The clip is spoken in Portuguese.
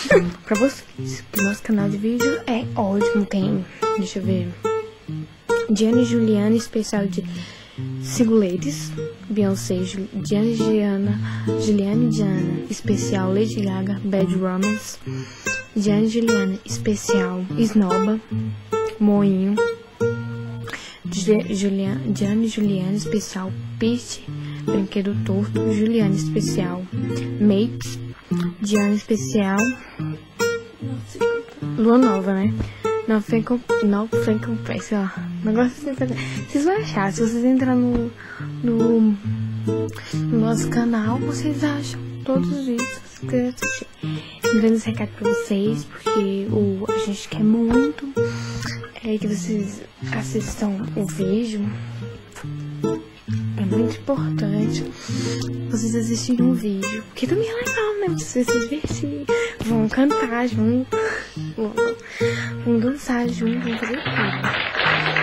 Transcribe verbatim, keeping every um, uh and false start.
pra vocês. O nosso canal de vídeo é ótimo. Tem, deixa eu ver, Diana e Juliana, especial de Singuletes, Beyoncé, Ju- Diana e Gianna, Juliana e Diana, especial Lady Gaga, Bad Romance, Diana e Juliana, especial Snoba, Moinho, Ju- Juliana, Diana e Juliana, especial Peach, Brinquedo Torto, Juliana, especial Mates, Diana, especial Lua Nova, né? Não foi com, não foi com sei lá. Negócio assim, pra- vocês vão achar. Se vocês entrar no, no, no nosso canal, vocês acham todos os vídeos. Se quiser assistir. Um grande recado pra vocês, porque o, a gente quer muito é que vocês assistam o vídeo. É muito importante vocês assistirem um vídeo, porque também é legal, né? Vocês se divertirem, vão cantar junto, vão, vão dançar junto, vão fazer tudo.